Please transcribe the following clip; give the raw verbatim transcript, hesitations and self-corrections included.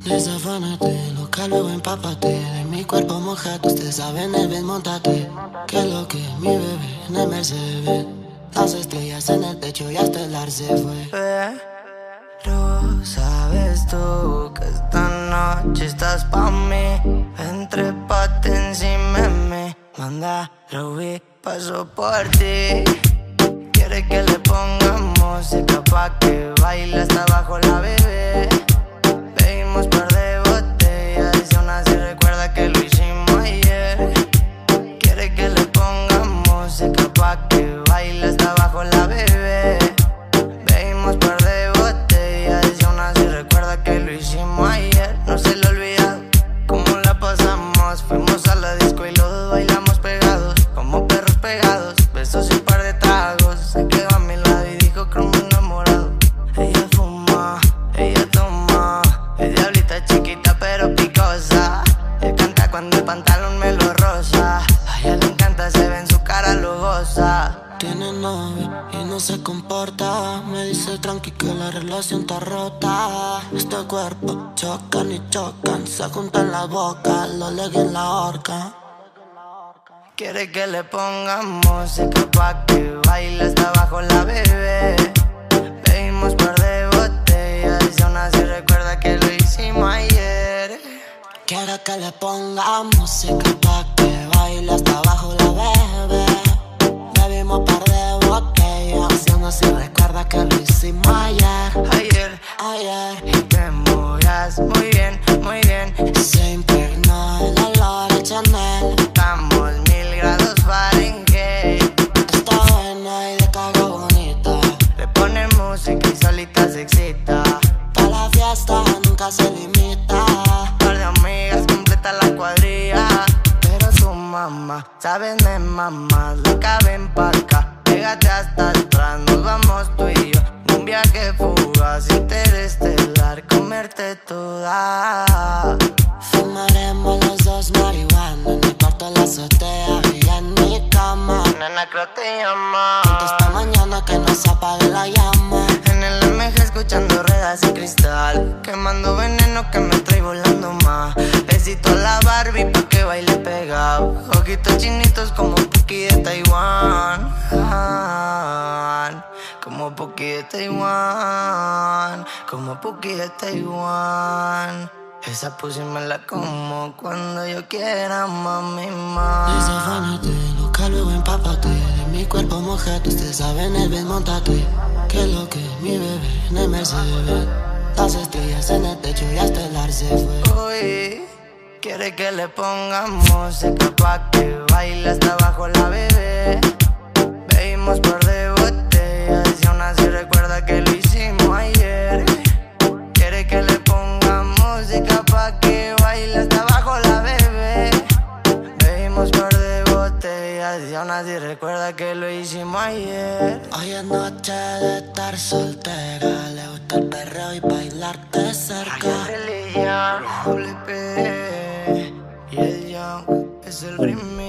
Desafánate, loca, luego empápate. De mi cuerpo mojado, ustedes saben, el bien, montate. Que lo que mi bebé en el Mercedes. Las estrellas en el techo y hasta el ar se fue. Pero sabes tú que esta noche estás pa' mí. Entrépate encima de mí. Manda, lo vi, paso por ti. Quiere que le pongamos música pa' que baile hasta abajo la bebé. Bebimos par de botellas y aún así recuerda que lo hicimos ayer. Quiere que le pongamos música pa' que baile hasta abajo la bebé. Bebimos par de botellas y aún así recuerda que lo hicimos ayer. No se le olvida cómo la pasamos. Fuimos a la disco y los dos bailamos pegados, como perros pegados. Besos y un par de tragos. Se quedó a mi lado y dijo que me enamorado. Ella fuma, ella toma. Es diablita chiquita pero picosa. Él canta cuando el pantalón me lo roza. A ella le encanta, se ve en su cara, lo goza. Tiene novio y no se comporta. Me dice tranqui que la relación está rota. Este cuerpo chocan y chocan. Se juntan la boca, lo leguen en la horca. Quiere que le pongamos música pa' que baile hasta abajo la bebé. Bebimos par de botellas y aún así recuerda que lo hicimos ayer. Quiere que le ponga música pa' que baile hasta abajo la bebé. Bebimos par de botellas y aún así recuerda que lo hicimos ayer. Ayer, Ayer. y te moras muy bien, muy bien. Se impregnó el olor a Chanel. Estamos mil grados Fahrenheit. Está buena y de caga bonita. Le pone música y solita se excita. Pa' la fiesta nunca se limita. Par de amigas completa la cuadrilla. Pero su mamá, saben de mamá, la caben pa' acá. Pégate hasta atrás, nos vamos tú y yo. Un viaje fugaz, interestelar, comerte toda. Fumaremos los dos marihuana en mi cuarto, en la azotea y en mi cama. Nena, creo te llama. Juntos pa' mañana que no se apague la llama. En el M G escuchando ruedas y cristal, quemando veneno que me trae volando más. Besito a la Barbie pa' que baile pegado. Ojitos chinitos como Puki de Taiwán. Ah, como Puki de Taiwán. Como Puki de Taiwán. Esa pussy me la como cuando yo quiera, mami, más. Desafánate, loca, luego empápate. De mi cuerpo mojado, ustedes saben, el bien, montate. Que lo que mi bebé en el Mercedes. Las estrellas en el techo y hasta el ar se fue. Uy, quiere que le pongamos música pa' que baile hasta abajo la bebé. Bebimos par de botellas y aún así recuerda que lo hicimos ayer. Quiere que le pongamos música pa' que baile hasta abajo la bebé. Bebimos par de botellas y aún así recuerda que lo hicimos ayer. Hoy es noche de estar soltera. Le gusta el perreo y bailarte cerca. Religión, Doble P y el Young es el remix.